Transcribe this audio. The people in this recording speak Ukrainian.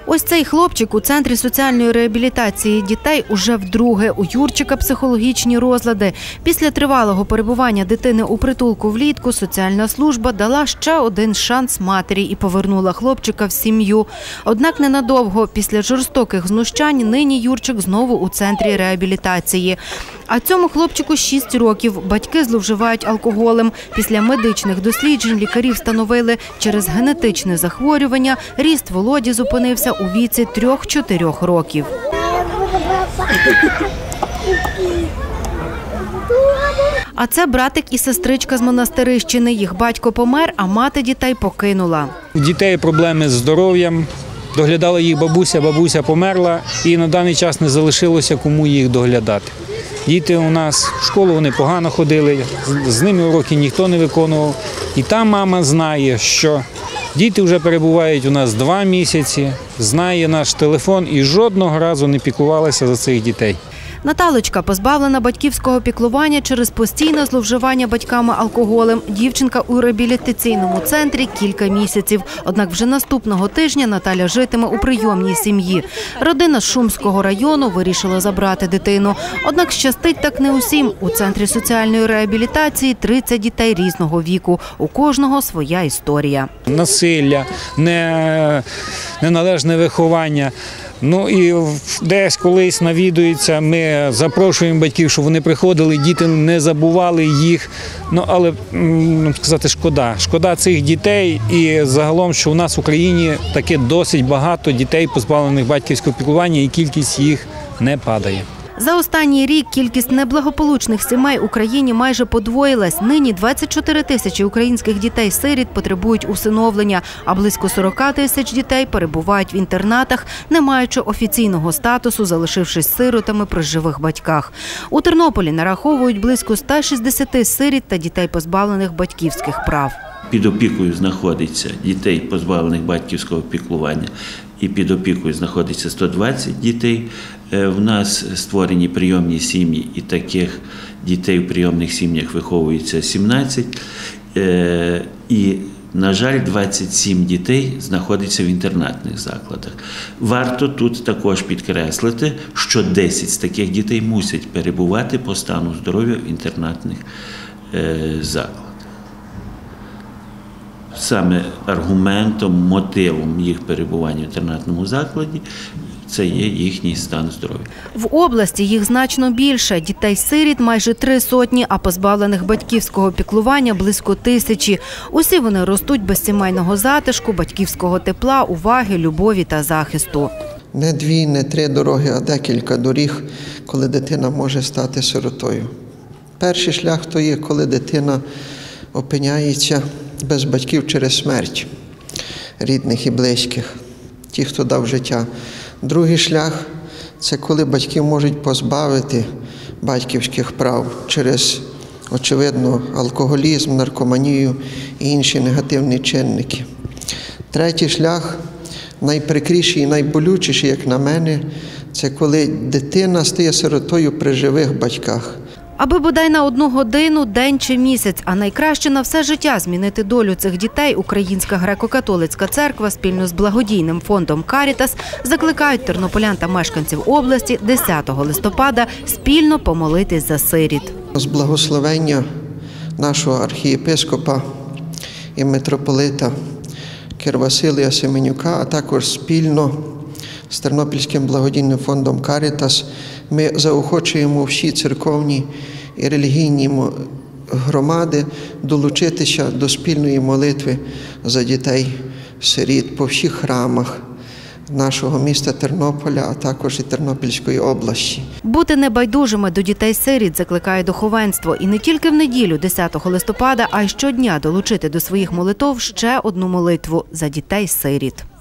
Ось цей хлопчик у Центрі соціальної реабілітації дітей уже вдруге. У Юрчика психологічні розлади. Після тривалого перебування дитини у притулку влітку соціальна служба дала ще один шанс матері і повернула хлопчика в сім'ю. Однак ненадовго. Після жорстоких знущань нині Юрчик знову у Центрі реабілітації. А цьому хлопчику 6 років. Батьки зловживають алкоголем. Після медичних досліджень лікарі встановили, через генетичне захворювання ріст Володі зупинився у віці 3-4 років. А це братик і сестричка з Монастирищини. Їх батько помер, а мати дітей покинула. У дітей проблеми з здоров'ям. Доглядала їх бабуся, бабуся померла і на даний час не залишилося кому їх доглядати. Діти у нас в школу вони погано ходили, з ними уроки ніхто не виконував. І та мама знає, що діти вже перебувають у нас 2 місяці, знає наш телефон і жодного разу не піклувалася за цих дітей. Наталочка позбавлена батьківського піклування через постійне зловживання батьками алкоголем. Дівчинка у реабілітаційному центрі кілька місяців. Однак вже наступного тижня Наталя житиме у прийомній сім'ї. Родина з Шумського району вирішила забрати дитину. Однак щастить так не усім. У Центрі соціальної реабілітації 30 дітей різного віку. У кожного своя історія. Насилля, неналежне виховання. Ну і десь колись навідуються, ми запрошуємо батьків, щоб вони приходили, діти не забували їх. Ну, але, сказати, шкода цих дітей і загалом, що у нас в Україні таки досить багато дітей, позбавлених батьківського піклування, і кількість їх не падає. За останній рік кількість неблагополучних сімей в Україні майже подвоїлась. Нині 24 тисячі українських дітей-сиріт потребують усиновлення, а близько 40 тисяч дітей перебувають в інтернатах, не маючи офіційного статусу, залишившись сиротами при живих батьках. У Тернополі нараховують близько 160 сиріт та дітей, позбавлених батьківських прав. Під опікою знаходиться дітей, позбавлених батьківського піклування, і під опікою знаходиться 120 дітей. В нас створені прийомні сім'ї, і таких дітей в прийомних сім'ях виховується 17. І, на жаль, 27 дітей знаходиться в інтернатних закладах. Варто тут також підкреслити, що 10 з таких дітей мусять перебувати по стану здоров'я в інтернатних закладах. Саме аргументом, мотивом їх перебування в інтернатному закладі це є їхній стан здоров'я. В області їх значно більше. Дітей-сиріт майже 300, а позбавлених батьківського піклування близько 1000. Усі вони ростуть без сімейного затишку, батьківського тепла, уваги, любові та захисту. Не 2, не 3 дороги, а декілька доріг, коли дитина може стати сиротою. Перший шлях – то є, коли дитина опиняється без батьків через смерть рідних і близьких, ті, хто дав життя. Другий шлях – це коли батьки можуть позбавити батьківських прав через, очевидно, алкоголізм, наркоманію і інші негативні чинники. Третій шлях, найприкріший і найболючіший, як на мене, це коли дитина стає сиротою при живих батьках. Аби бодай на 1 годину, день чи місяць, а найкраще на все життя змінити долю цих дітей, Українська греко-католицька церква спільно з благодійним фондом «Карітас» закликають тернополян та мешканців області 10 листопада спільно помолитись за сиріт. З благословення нашого архієпископа і митрополита Кир Василія Семенюка, а також спільно з Тернопільським благодійним фондом «Карітас» ми заохочуємо всі церковні і релігійні громади долучитися до спільної молитви за дітей-сиріт по всіх храмах нашого міста Тернополя, а також і Тернопільської області. Бути небайдужими до дітей-сиріт закликає духовенство. І не тільки в неділю, 10 листопада, а й щодня долучити до своїх молитов ще одну молитву за дітей-сиріт.